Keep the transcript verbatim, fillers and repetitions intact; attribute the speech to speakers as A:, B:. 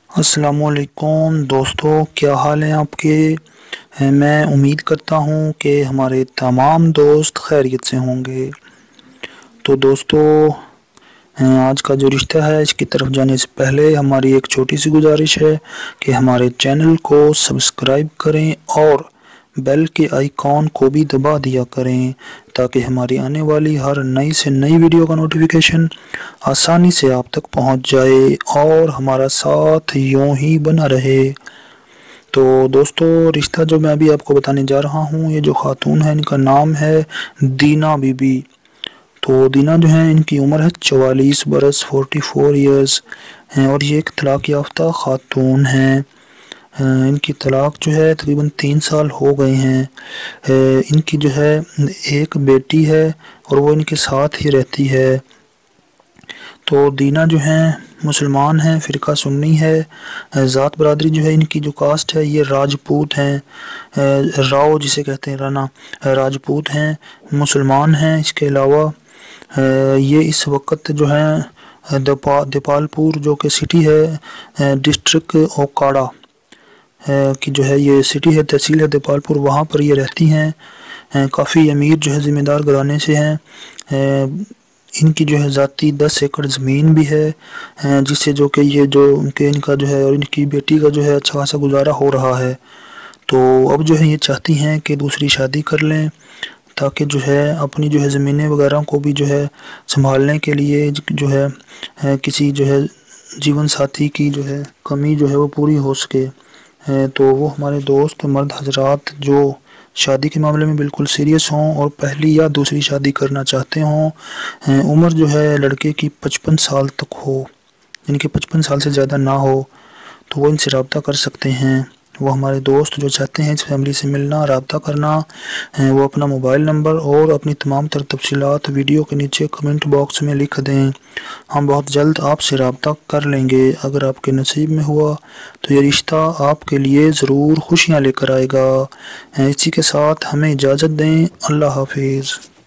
A: السلام علیکم دوستو، کیا حال ہیں آپ کے؟ میں امید کرتا ہوں کہ ہمارے تمام دوست خیریت سے ہوں گے۔ تو دوستو، آج کا جو رشتہ ہے اس کی طرف جانے سے پہلے ہماری ایک چھوٹی سی گزارش ہے کہ ہمارے چینل کو سبسکرائب کریں اور بیل کے آئیکن کو بھی دبا دیا کریں تاکہ ہماری آنے والی ہر نئی سے نئی ویڈیو کا نوٹیفیکیشن آسانی سے آپ تک پہنچ جائے اور ہمارا ساتھ یوں ہی بنا رہے۔ تو دوستو، رشتہ جو میں ابھی آپ کو بتانے جا رہا ہوں، یہ جو خاتون ہے ان کا نام ہے دینا بی بی۔ تو دینا جو ہے ان کی عمر ہے چوالیس برس، فورٹی فور ایئرز ہیں، اور یہ ایک طلاق یافتہ خاتون ہیں۔ ان کی طلاق جو ہے تقریباً تین سال ہو گئے ہیں۔ ان کی جو ہے ایک بیٹی ہے اور وہ ان کے ساتھ ہی رہتی ہے۔ تو دینا جو ہیں مسلمان ہیں، فرقہ سنی ہے، ذات برادری جو ہے ان کی جو کاسٹ ہے یہ راجپوت ہیں، راؤ جسے کہتے ہیں، رانا راجپوت ہیں، مسلمان ہیں۔ اس کے علاوہ یہ اس وقت جو ہیں دیپال پور جو کہ سٹی ہے، ڈسٹرکٹ اوکاڑا کی جو ہے یہ سٹی ہے، تحصیل ہے دیپال پور، وہاں پر یہ رہتی ہیں۔ کافی امیر جو ہے ذمہ دار گھرانے سے ہیں۔ ان کی جو ہے ذاتی دس ایکڑ زمین بھی ہے، جس سے جو کہ یہ جو کہ ان کا جو ہے اور ان کی بیٹی کا جو ہے اچھا خاصا گزارا ہو رہا ہے۔ تو اب جو ہے یہ چاہتی ہیں کہ دوسری شادی کر لیں تاکہ جو ہے اپنی جو ہے زمینیں وغیرہ کو بھی جو ہے سنبھالنے کے لیے جو ہے کسی جو ہے جیون ساتھی کی جو ہے کمی جو ہے وہ پوری ہو سکے۔ تو وہ ہمارے دوست مرد حضرات جو شادی کے معاملے میں بالکل سیریس ہوں اور پہلی یا دوسری شادی کرنا چاہتے ہوں، عمر جو ہے لڑکے کی پچپن سال تک ہو، یعنی کہ پچپن سال سے زیادہ نہ ہو، تو وہ ان سے رابطہ کر سکتے ہیں۔ وہ ہمارے دوست جو چاہتے ہیں اس فیملی سے ملنا، رابطہ کرنا، وہ اپنا موبائل نمبر اور اپنی تمام تر تفصیلات ویڈیو کے نیچے کمنٹ باکس میں لکھ دیں۔ ہم بہت جلد آپ سے رابطہ کر لیں گے۔ اگر آپ کے نصیب میں ہوا تو یہ رشتہ آپ کے لیے ضرور خوشیاں لے کر آئے گا۔ اسی کے ساتھ ہمیں اجازت دیں۔ اللہ حافظ۔